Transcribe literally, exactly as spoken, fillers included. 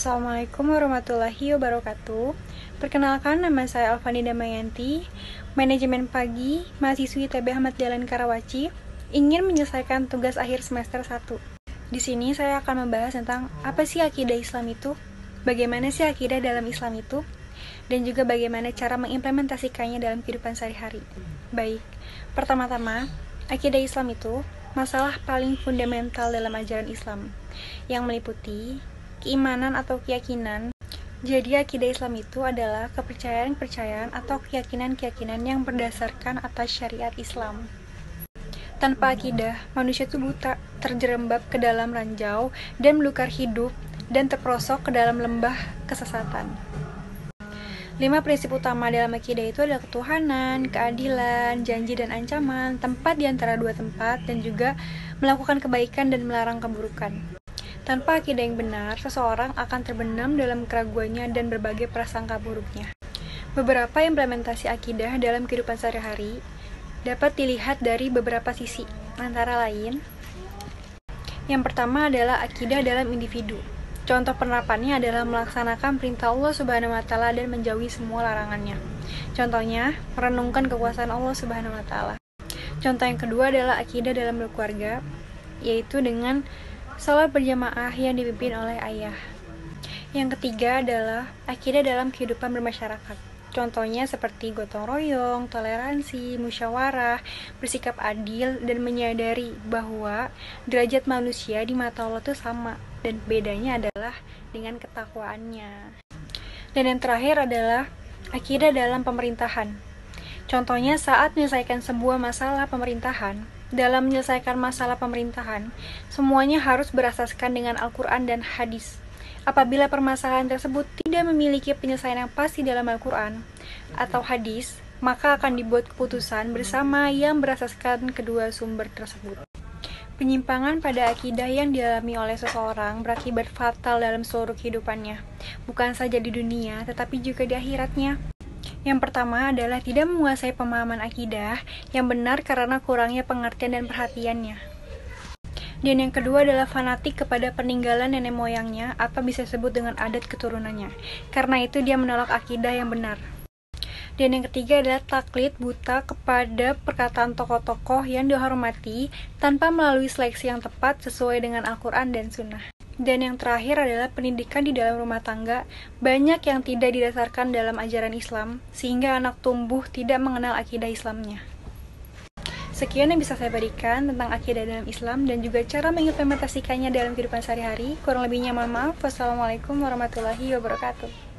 Assalamualaikum warahmatullahi wabarakatuh. Perkenalkan, nama saya Alfani Damayanti, manajemen pagi, mahasiswi I T B Ahmad Dahlan Karawaci, ingin menyelesaikan tugas akhir semester satu. Di sini saya akan membahas tentang apa sih akidah Islam itu, bagaimana sih akidah dalam Islam itu, dan juga bagaimana cara mengimplementasikannya dalam kehidupan sehari-hari. Baik, pertama-tama, akidah Islam itu masalah paling fundamental dalam ajaran Islam, yang meliputi keimanan atau keyakinan. Jadi akidah Islam itu adalah kepercayaan-kepercayaan atau keyakinan-keyakinan yang berdasarkan atas syariat Islam. Tanpa akidah, manusia itu buta, terjerembab ke dalam ranjau, dan melukar hidup, dan terperosok ke dalam lembah kesesatan. Lima prinsip utama dalam akidah itu adalah ketuhanan, keadilan, janji dan ancaman, tempat di antara dua tempat, dan juga melakukan kebaikan dan melarang keburukan. Tanpa akidah yang benar, seseorang akan terbenam dalam keraguannya dan berbagai prasangka buruknya. Beberapa implementasi akidah dalam kehidupan sehari-hari dapat dilihat dari beberapa sisi, antara lain, yang pertama adalah akidah dalam individu. Contoh penerapannya adalah melaksanakan perintah Allah Subhanahu wa taala dan menjauhi semua larangannya. Contohnya, merenungkan kekuasaan Allah Subhanahu wa taala. Contoh yang kedua adalah akidah dalam berkeluarga, yaitu dengan salat berjamaah yang dipimpin oleh ayah. Yang ketiga adalah akidah dalam kehidupan bermasyarakat. Contohnya seperti gotong royong, toleransi, musyawarah, bersikap adil, dan menyadari bahwa derajat manusia di mata Allah itu sama, dan bedanya adalah dengan ketakwaannya. Dan yang terakhir adalah akidah dalam pemerintahan. Contohnya saat menyelesaikan sebuah masalah pemerintahan. Dalam menyelesaikan masalah pemerintahan, semuanya harus berasaskan dengan Al-Quran dan hadis. Apabila permasalahan tersebut tidak memiliki penyelesaian yang pasti dalam Al-Quran atau hadis, maka akan dibuat keputusan bersama yang berasaskan kedua sumber tersebut. Penyimpangan pada akidah yang dialami oleh seseorang berakibat fatal dalam seluruh kehidupannya, bukan saja di dunia, tetapi juga di akhiratnya. Yang pertama adalah tidak menguasai pemahaman akidah yang benar karena kurangnya pengertian dan perhatiannya. Dan yang kedua adalah fanatik kepada peninggalan nenek moyangnya atau bisa disebut dengan adat keturunannya. Karena itu dia menolak akidah yang benar. Dan yang ketiga adalah taklid buta kepada perkataan tokoh-tokoh yang dihormati tanpa melalui seleksi yang tepat sesuai dengan Al-Quran dan Sunnah. Dan yang terakhir adalah pendidikan di dalam rumah tangga, banyak yang tidak didasarkan dalam ajaran Islam, sehingga anak tumbuh tidak mengenal akidah Islamnya. Sekian yang bisa saya berikan tentang akidah dalam Islam dan juga cara mengimplementasikannya dalam kehidupan sehari-hari. Kurang lebihnya mohon maaf. Wassalamualaikum warahmatullahi wabarakatuh.